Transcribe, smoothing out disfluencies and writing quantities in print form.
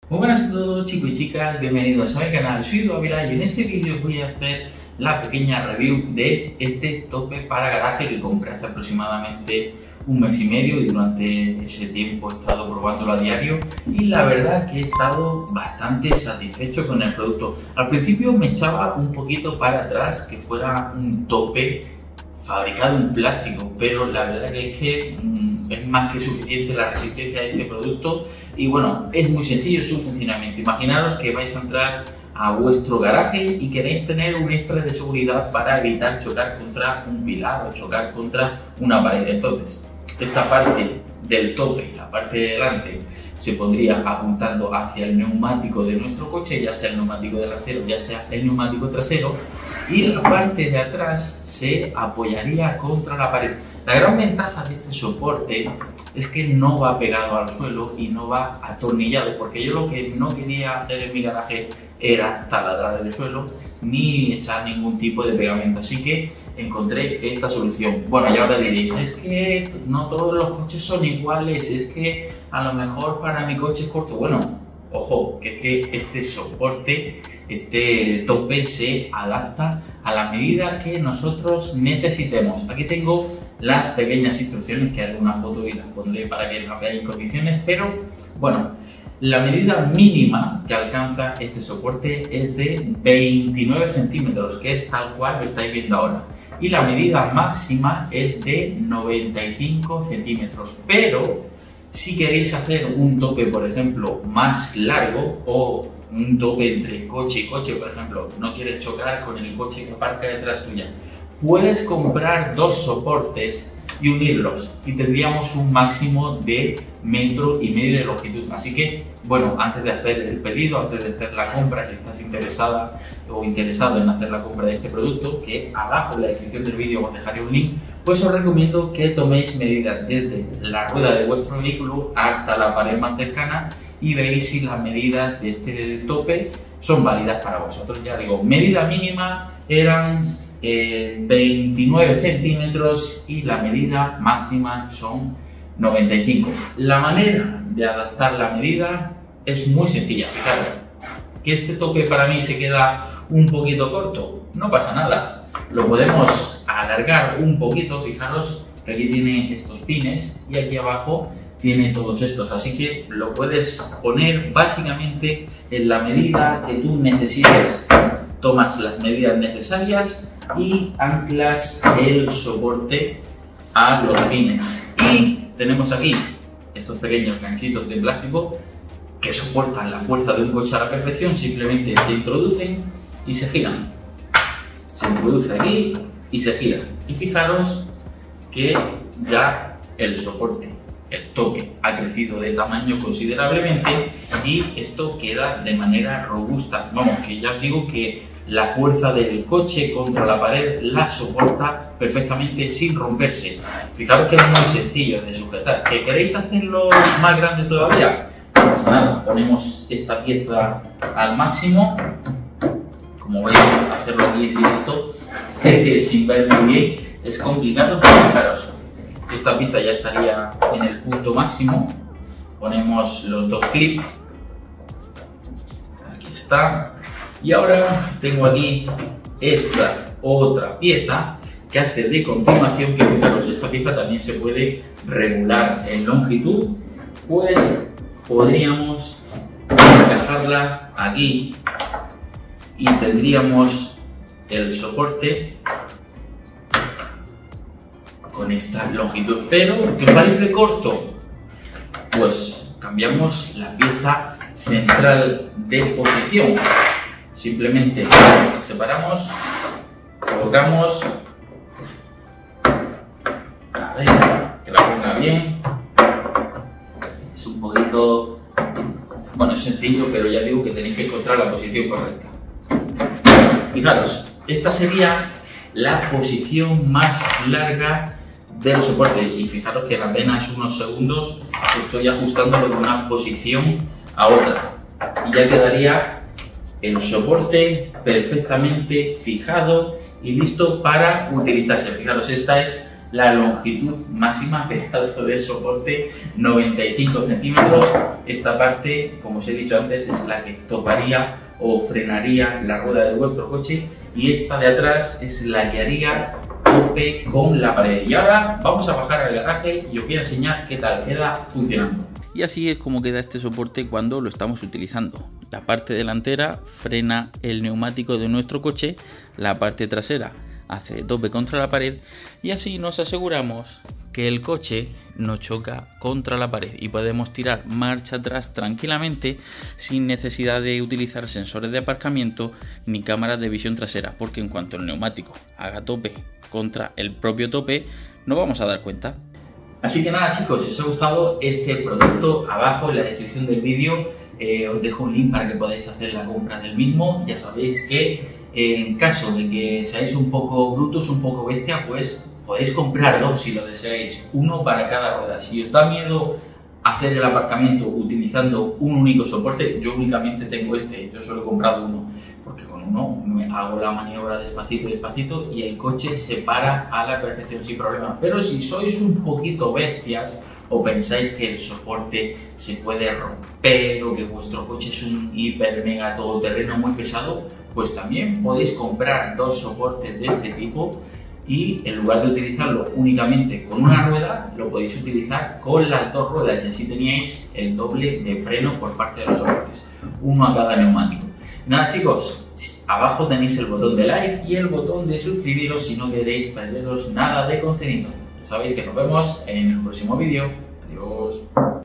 Muy buenas a todos chicos y chicas, bienvenidos a mi canal, soy Edu Ávila y en este vídeo voy a hacer la pequeña review de este tope para garaje que compré hace aproximadamente un mes y medio y durante ese tiempo he estado probándolo a diario y la verdad que he estado bastante satisfecho con el producto. Al principio me echaba un poquito para atrás que fuera un tope fabricado en plástico, pero la verdad que es más que suficiente la resistencia de este producto y bueno, es muy sencillo su funcionamiento. Imaginaros que vais a entrar a vuestro garaje y queréis tener un extra de seguridad para evitar chocar contra un pilar o chocar contra una pared. Entonces, esta parte del tope, la parte de delante, se pondría apuntando hacia el neumático de nuestro coche, ya sea el neumático delantero, ya sea el neumático trasero, y la parte de atrás se apoyaría contra la pared. La gran ventaja de este soporte es que no va pegado al suelo y no va atornillado, porque yo lo que no quería hacer en mi garaje era taladrar el suelo ni echar ningún tipo de pegamento, así que encontré esta solución. Bueno, y ahora diréis, es que no todos los coches son iguales, es que a lo mejor para mi coche es corto. Bueno, ojo, que es que este soporte, este tope se adapta a la medida que nosotros necesitemos. Aquí tengo las pequeñas instrucciones, que haré una foto y las pondré para que las veáis en condiciones, pero bueno, la medida mínima que alcanza este soporte es de 29 centímetros, que es tal cual lo estáis viendo ahora. Y la medida máxima es de 95 centímetros, pero si queréis hacer un tope, por ejemplo, más largo o un tope entre coche y coche, por ejemplo, no quieres chocar con el coche que aparca detrás tuya, puedes comprar dos soportes y unirlos y tendríamos un máximo de 1,5 metros de longitud. Así que, bueno, antes de hacer el pedido, antes de hacer la compra, si estás interesada o interesado en hacer la compra de este producto, que abajo en la descripción del vídeo os dejaré un link, pues os recomiendo que toméis medidas desde la rueda de vuestro vehículo hasta la pared más cercana y veáis si las medidas de este tope son válidas para vosotros. Ya digo, medida mínima eran 29 centímetros y la medida máxima son 95. La manera de adaptar la medida es muy sencilla. Fijaros que este tope para mí se queda un poquito corto, no pasa nada, lo podemos alargar un poquito. Fijaros que aquí tiene estos pines y aquí abajo tiene todos estos, así que lo puedes poner básicamente en la medida que tú necesites. Tomas las medidas necesarias y anclas el soporte a los pines. Y tenemos aquí estos pequeños ganchitos de plástico que soportan la fuerza de un coche a la perfección. Simplemente se introducen y se giran. Se introduce aquí y se gira. Y fijaros que ya el soporte, el tope, ha crecido de tamaño considerablemente y esto queda de manera robusta. Vamos, que ya os digo que la fuerza del coche contra la pared la soporta perfectamente sin romperse. Fijaros que es muy sencillo de sujetar. ¿Que queréis hacerlo más grande todavía? No pasa nada, ponemos esta pieza al máximo. Como veis, hacerlo aquí en directo sin ver muy bien es complicado, pero fijaros, esta pieza ya estaría en el punto máximo. Ponemos los dos clips, aquí está, y ahora tengo aquí esta otra pieza que hace de continuación, que fijaros, esta pieza también se puede regular en longitud, pues podríamos encajarla aquí y tendríamos el soporte con esta longitud. Pero, ¿qué os parece corto? Pues cambiamos la pieza central de posición. Simplemente la separamos, colocamos, a ver, que la ponga bien. Es un poquito, bueno, es sencillo, pero ya digo que tenéis que encontrar la posición correcta. Fijaros, esta sería la posición más larga del soporte y fijaros que en apenas unos segundos estoy ajustándolo de una posición a otra y ya quedaría el soporte perfectamente fijado y listo para utilizarse. Fijaros, esta es la longitud máxima, pedazo de soporte, 95 centímetros. Esta parte, como os he dicho antes, es la que toparía o frenaría la rueda de vuestro coche, y esta de atrás es la que haría tope con la pared. Y ahora vamos a bajar al garaje y os voy a enseñar qué tal queda funcionando. Y así es como queda este soporte cuando lo estamos utilizando. La parte delantera frena el neumático de nuestro coche, la parte trasera hace tope contra la pared, y así nos aseguramos que el coche no choca contra la pared y podemos tirar marcha atrás tranquilamente sin necesidad de utilizar sensores de aparcamiento ni cámaras de visión trasera, porque en cuanto el neumático haga tope contra el propio tope no vamos a dar cuenta. Así que nada chicos, si os ha gustado este producto, abajo en la descripción del vídeo os dejo un link para que podáis hacer la compra del mismo. Ya sabéis que en caso de que seáis un poco brutos, un poco bestia, pues podéis comprar dos si lo deseáis, uno para cada rueda. Si os da miedo hacer el aparcamiento utilizando un único soporte, yo únicamente tengo este, yo solo he comprado uno, porque con uno me hago la maniobra despacito y el coche se para a la perfección sin problema. Pero si sois un poquito bestias o pensáis que el soporte se puede romper o que vuestro coche es un hiper mega todoterreno muy pesado, pues también podéis comprar dos soportes de este tipo, y en lugar de utilizarlo únicamente con una rueda, lo podéis utilizar con las dos ruedas, y así teníais el doble de freno por parte de los soportes, uno a cada neumático. Nada chicos, abajo tenéis el botón de like y el botón de suscribiros si no queréis perderos nada de contenido. Ya sabéis que nos vemos en el próximo vídeo. Adiós.